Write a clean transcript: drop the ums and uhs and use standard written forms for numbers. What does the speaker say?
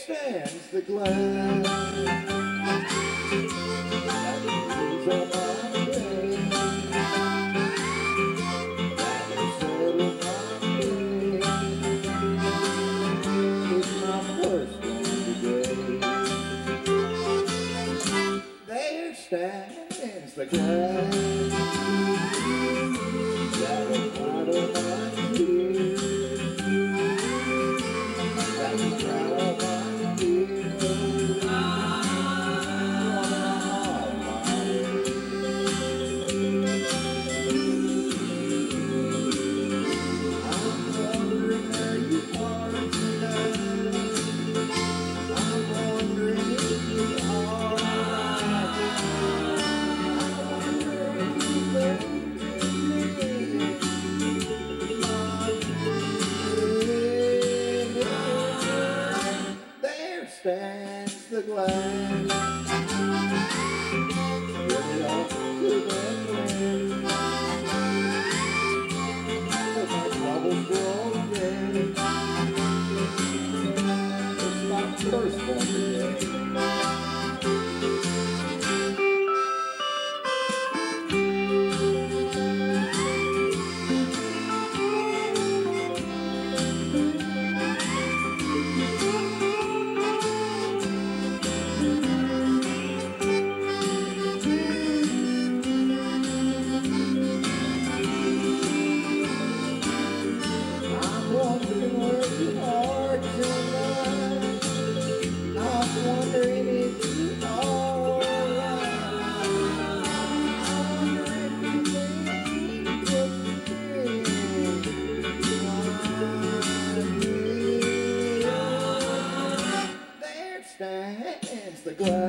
stands the glass that is on my way, that is settled my day. It's my first one today. There stands the glass that will bottle my tears, that will dry all my tears. I'm wondering where you are tonight. I'm wondering if you are alive. I'm wondering if you're ready to live. There stands the glass, ready off to the wind. But my troubles were all dead. It's my first one today. Wondering where you are tonight. I'm wondering if you are alive. I'm wondering if you think of me. There stands the glass.